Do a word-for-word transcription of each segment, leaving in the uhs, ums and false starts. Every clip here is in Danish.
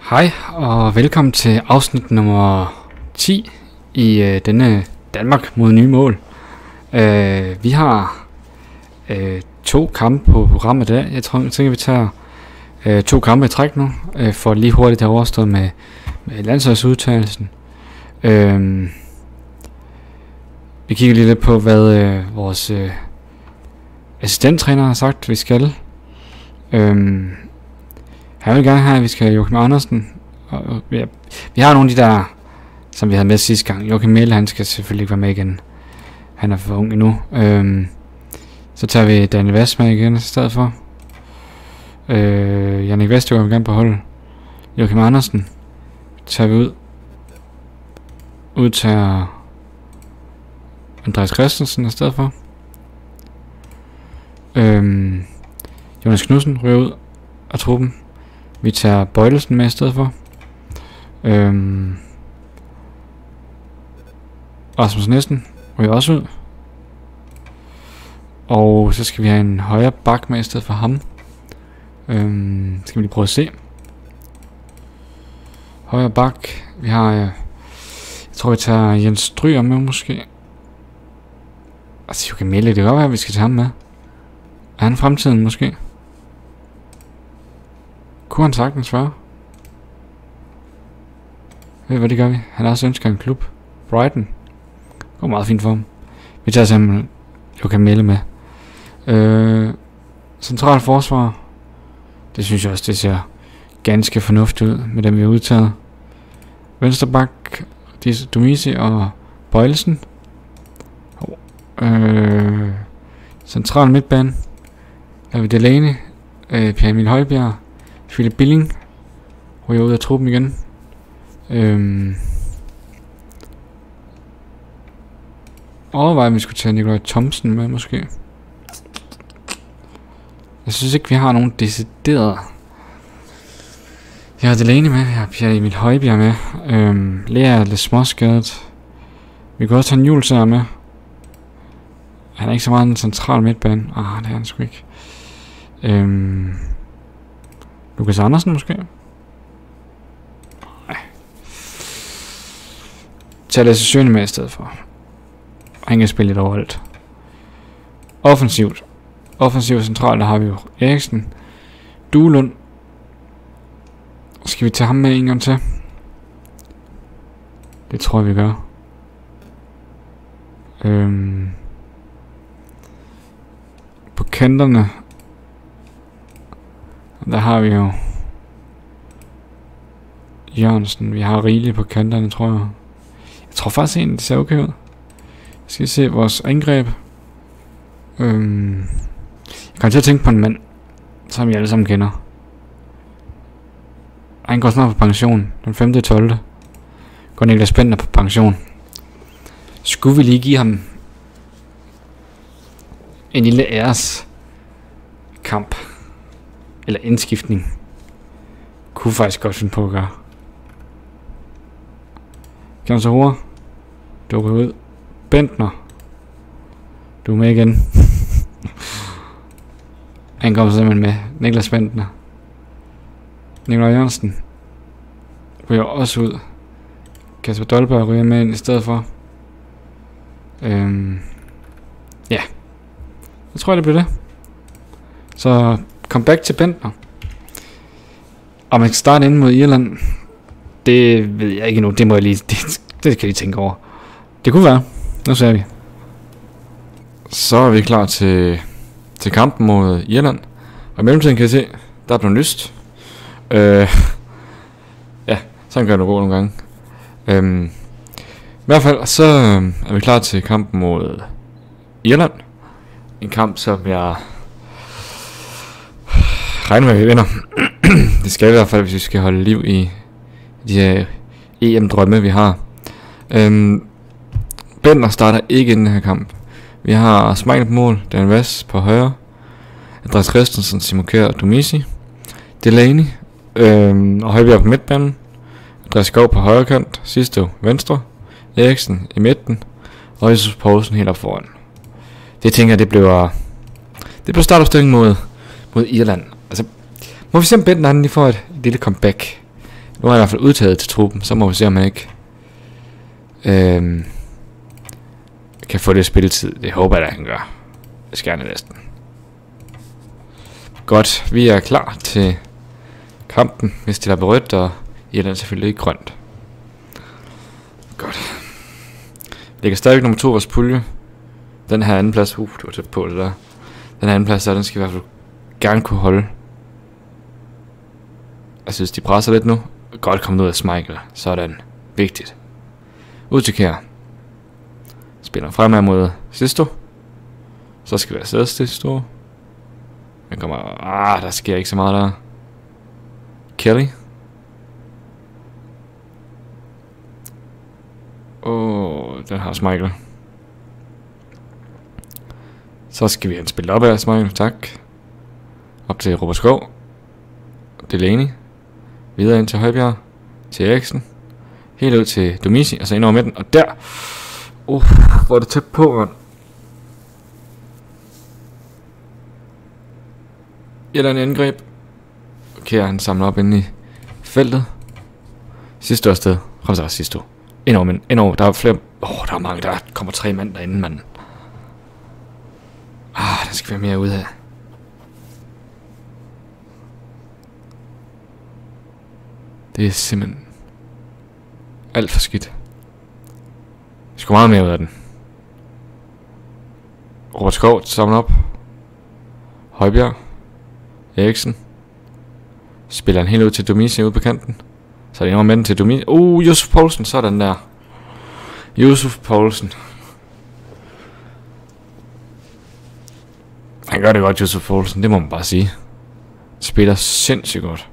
Hej og velkommen til afsnit nummer ti i øh, denne Danmark mod nye mål. Øh, vi har øh, to kampe på programmet i dag. Jeg tror, jeg tænker, vi tager øh, to kampe i træk nu, øh, for lige hurtigt at overstå med, med landsholdsudtagelsen. Øh, vi kigger lige lidt på, hvad øh, vores øh, assistenttræner har sagt, vi skal. Øh, Han vil gerne have, at vi skal have Joachim Andersen. Og, og, ja, vi har nogle af de der, som vi havde med sidste gang. Joachim Mæhle, han skal selvfølgelig ikke være med igen. Han er for ung endnu. Øhm, så tager vi Daniel Vast med igen i stedet for. Øh, Jannik Vestergaard vil gerne beholde. Joachim Andersen tager vi ud. Udtager Andreas Christensen i stedet for. Øhm, Jonas Knudsen ryger ud af truppen. Vi tager Bøjlesen med i stedet for. Øhm. Rasmus Nielsen ryger også ud. Og så skal vi have en højre bak med i stedet for ham. Øhm. Skal vi lige prøve at se. Højre bak. Vi har... Øh, jeg tror vi tager Jens Stryger med måske. Altså Joachim Mæhle, det kan godt være at vi skal tage ham med. Er han fremtiden måske? Kunne han sagtens være? Ved hvad det gør vi? Han har også ønsket en klub. Brighton. Går meget fint for ham. Vi tager simpelthen Joachim Mæhle med. Øh, Central forsvar. Det synes jeg også, det ser ganske fornuftigt ud med dem vi har udtaget. Vensterbak, Dumisi og Bøjlesen. Øh, Central midtbane. Der har vi Delaney, øh, Pierre Emil Højbjerg, Philip Billing ryger ud af truppen igen. Øhm. Overvej, om vi skulle tage Nikolaj Thomsen med måske. Jeg synes ikke, vi har nogen deciderede. Jeg har Delaney med, jeg har Pierre Emil Højbjerg med. Øhm, Lea er lidt småskadet. Vi kan også tage en Julsager med. Han er ikke så meget en central midtbane. Ah, det er han sgu ikke. Øhm. Lukas Andersen måske? Nej. Tag Lasse Schöne med i stedet for. Han kan spille lidt overalt. Offensivt. Offensivt centralt, der har vi jo Eriksen. Duelund. Skal vi tage ham med en gang til? Det tror jeg vi gør. Øhm. På kanterne. Der har vi jo Jørgensen. Vi har rigeligt på kanterne, tror jeg. Jeg tror faktisk egentlig, det ser okay ud. Jeg skal se vores angreb. Øhm. Jeg kommer til at tænke på en mand, som I alle sammen kender. Han går snart på pension. Den femte tolvte går Niklas Bentner på pension. Skulle vi lige give ham en lille æres kamp? Eller indskiftning. Kunne faktisk godt finde på at gøre. Kom så hurtigt. Dukker ud. Bentner. Du er med igen. Han kommer simpelthen med. Niklas Bentner. Nikolaj Jørgensen ryger også ud. Kasper Dolberg ryger med ind i stedet for. Øhm. Ja. Jeg tror det bliver det. Så comeback til Bentner. Og man skal starte ind mod Irland. Det ved jeg ikke endnu. Det må jeg lige. Det, det skal jeg lige tænke over. Det kunne være. Nu ser vi. Så er vi klar til, til kampen mod Irland. Og i mellemtiden kan jeg se, der er blevet lyst. Øh, ja, sådan gør det gå nogle gange. Øh, I hvert fald så er vi klar til kampen mod Irland. En kamp, som jeg regner med, at vi vinder. Det skal i hvert fald, hvis vi skal holde liv i de her E M-drømme, vi har. Øhm, Bentner starter ikke i den her kamp. Vi har Smeichel på mål, Dan Vast på højre, Andreas Christensen, Simon Kjær og Dumisi, Delaney øhm, og Højbjerg på midtbanen, Andreas Skov på højre kant, Sisto venstre, Eriksen i midten og Jesus Poulsen helt op foran. Det tænker jeg, det bliver det bliver startopstilling mod mod Irland. Altså, må vi se om Bentner han lige får et lille comeback. Nu er jeg i hvert fald udtaget til truppen. Så må vi se, om man ikke øhm, kan få det spilletid. Det håber jeg, at han gør. Det skal jeg næsten. Godt, vi er klar til kampen. Vi stiller på rødt, og Irland selvfølgelig ikke grønt. Godt. Vi ligger stadig nummer to i vores pulje. Den her anden plads, uh, du var tæt på det der. Den her anden plads der, den skal i hvert fald gerne kunne holde. Jeg synes, de presser lidt nu. Godt kommet ud af Schmeichel. Sådan. Vigtigt. Ud til Kjær. Spiller fremad mod Sisto. Så skal vi afsted Sisto. Den kommer... Ah, der sker ikke så meget der. Kelly. Åh, oh, den har Schmeichel. Så skal vi have spillet op af Schmeichel, tak. Op til Robert Skov. Delaney. Videre ind til Højbjerg. Til Eriksen. Helt ud til Domisi, og så ind over midten. Og der... Uh, hvor er det tæt på, mand. Eller en angreb. Okay, han samler op inde i feltet. Sidste sted. Kom så, sidste. Ind over midten. Ind over. Der er flere... Åh, oh, der er mange. Der kommer tre mand derinde, mand. Ah, der skal være mere ud af. Det er simpelthen alt for skidt. Vi skal meget mere ud af den. Robert Skov samler op. Højbjerg. Eriksen. Spiller han helt ud til Domisi ude på kanten. Så er det en til Domisi. Uh, Josef Poulsen, sådan der. Josef Poulsen. Han gør det godt, Josef Poulsen, det må man bare sige. Spiller sindssygt godt.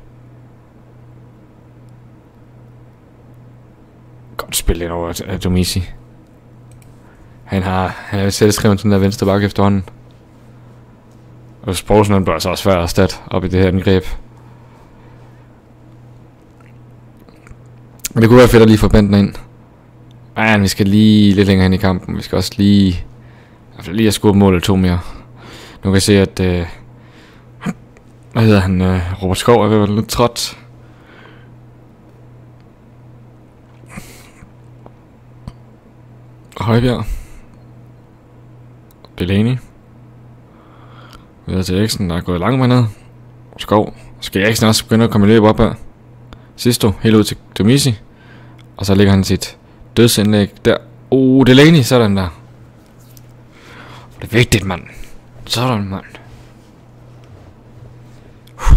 Godt spillet over af Domisi. Han har, han er selvskrevet sådan der venstre bakke efterhånden. Og Poulsen han bør så også være erstat op i det her angreb. Men det kunne være fedt at lige få banden ind. Men vi skal lige lidt længere hen i kampen. Vi skal også lige... I hvert fald lige at skubbe mål eller to mere. Nu kan jeg se, at... Øh, hvad hedder han? Øh, Robert Skov er ved at være lidt træt. Højbjerg. Delaney. Videre til Eriksen, der er gået langt med ned. Skov. Skal Eriksen også begynde at komme løb op her. Sisto, helt ud til Domisi. Og så ligger han sit dødsindlæg der. Uh, Delaney, sådan der. Det er vigtigt, mand. Sådan, mand. Uh.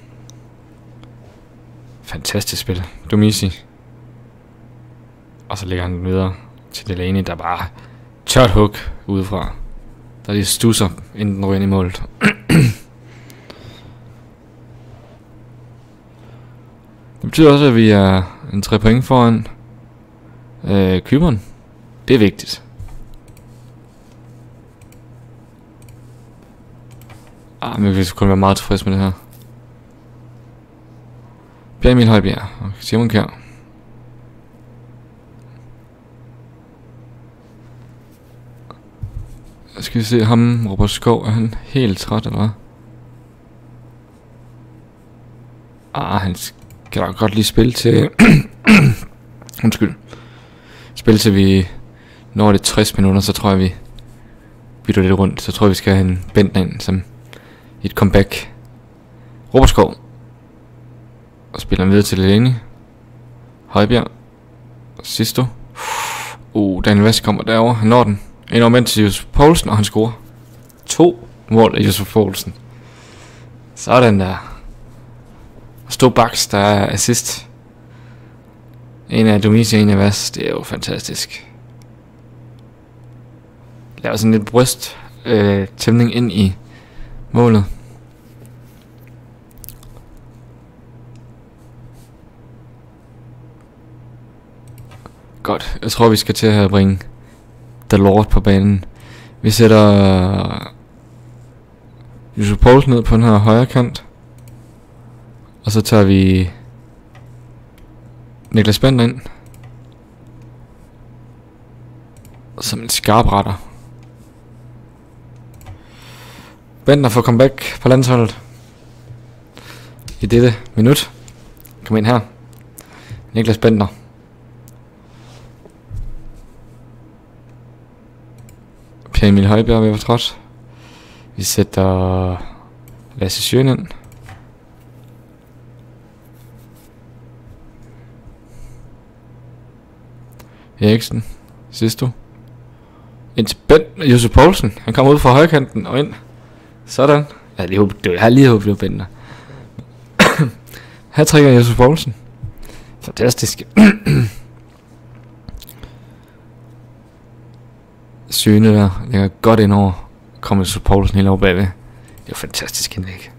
Fantastisk spil. Domisi. Og så ligger han videre til Delaney, der bare tørt hug udefra. Der lige stusser, inden den ryger ind i målet. Det betyder også, at vi er en tre point foran øh, Cypern. Det er vigtigt. Ah, men vi skal kun være meget tilfredse med det her. Bjerg Emil Højbjerg og Simon Kjær. Skal vi se ham, Robert Skov, er han helt træt eller hvad? Ah, han kan da godt lige spille til... Undskyld. Spille til vi når det tres minutter, så tror jeg vi bytter lidt rundt. Så tror jeg vi skal have en bent ind som et comeback. Robert Skov. Og spiller han videre til Delaney. Højbjerg. Sisto. Uh, Daniel Vest kommer derover. Han når den. En omvendt til Josef Poulsen, og han scorer to mål af Josef Poulsen. Sådan der. Stå baks, der er assist. En af Domisi, en af Vas. Det er jo fantastisk. Laver sådan lidt bryst øh, tæmning ind i målet. Godt, jeg tror vi skal til at bringe The Lord på banen. Vi sætter Josef Poulsen ned på den her højre kant. Og så tager vi Niklas Bender ind som en skarp retter. Bender får comeback på landsholdet i dette minut. Kom ind her. Niklas Bentner. Per Emil Højbjerg ved trådt. Vi sætter Lasse Sjøen ind. Eriksen. Sidst du. Ind til Bent. Josef Poulsen. Han kommer ud fra højkanten og ind. Sådan. Jeg har lige håbet, det var, jeg har lige håbet, det var Bentner. Her trækker Josef Poulsen. Fantastisk. Syne der ligger godt ind over. Kommer Josef Poulsen helt over bagved. Det er fantastisk indlæg.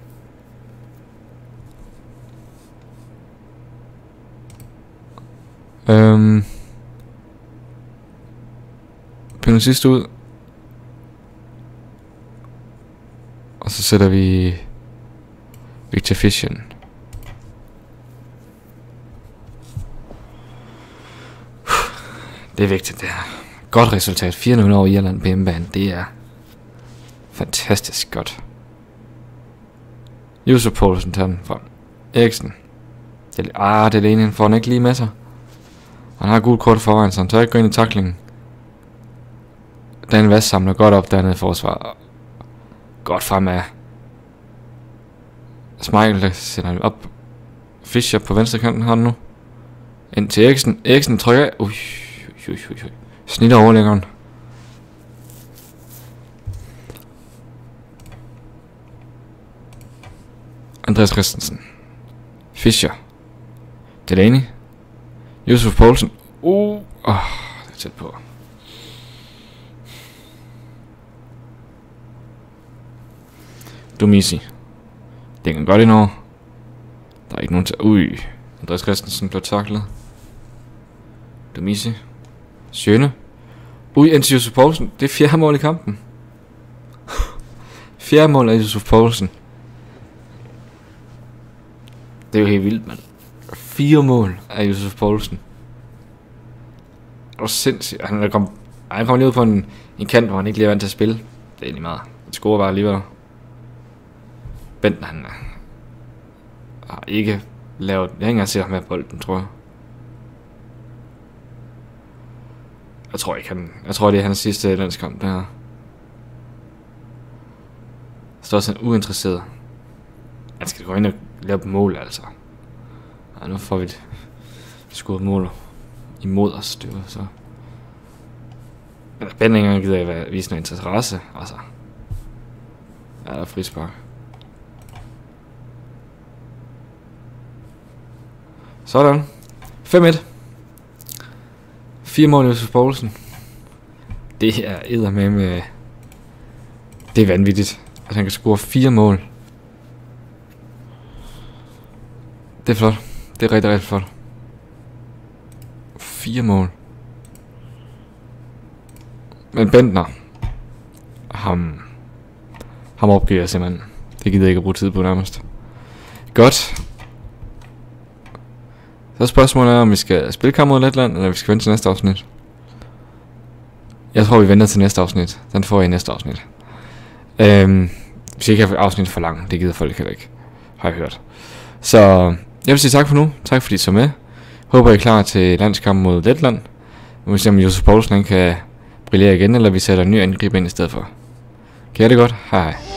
Øhm. Piller sidste ud. Og så sætter vi Victor Fischer. Det er vigtigt, det her. Godt resultat. fire nul over Irland på hjemmebane. Det er fantastisk godt. Josef Poulsen tager den fra Eriksen. Det er, ah, det er Lenin. Får han ikke lige med sig. Han har gult kort foran, så han tør ikke gå ind i taklingen. Dan Vast samler godt op dernede i forsvaret. Godt fremad. Smeichel, der sender han op. Fischer på venstre kanten har han nu. Ind til Eriksen. Eriksen trykker af. Ui, ui, ui, ui. Snitter overlæggeren. Andreas Christensen. Fischer. Delaney. Josef Poulsen. Uh, oh, det er tæt på. Domisi. Det kan godt ind over. Der er ikke nogen til... Ui. Andreas Christensen blev taklet. Domisi. Sjøne. Ui, ind til Josef Poulsen. Det er fjerde mål i kampen. Fjerde mål af Josef Poulsen. Det er jo helt vildt, mand. Fire mål af Josef Poulsen. Det var sindssygt. Han kom, han kom lige ud på en, en kant, hvor han ikke lige er vant til at spille. Det er egentlig meget. Han scorer bare alligevel. Bent, han har ikke lavet... Jeg har ikke engang set ham med bolden, tror jeg. Jeg tror ikke, han... Jeg tror, det er hans sidste landskamp, det her. Så står sådan uinteresseret. Han skal gå ind og lave mål, altså. Ja, nu får vi det. Skudt mål imod os, det var så... Men Bent ikke engang gider at vise noget interesse, altså. Ja, der er frispark. Sådan. fem et. Fire mål Josef Poulsen. Det er eddermame med... Det er vanvittigt, at han kan score fire mål. Det er flot. Det er rigtig, rigtig flot. Fire mål. Men Bentner, ham, ham opgiver jeg simpelthen. Det gider jeg ikke at bruge tid på nærmest. Godt. Så spørgsmålet er, om vi skal spille kamp mod Letland, eller vi skal vente til næste afsnit. Jeg tror, vi venter til næste afsnit. Den får jeg i næste afsnit. Øhm, hvis jeg ikke har afsnit for langt, det gider folk heller ikke, har jeg hørt. Så jeg vil sige tak for nu. Tak fordi I så med. Håber I er klar til landskamp mod Letland. Vi må se om Josef Poulsen kan brillere igen, eller vi sætter en ny angreb ind i stedet for. Kan I have det godt? Hej hej.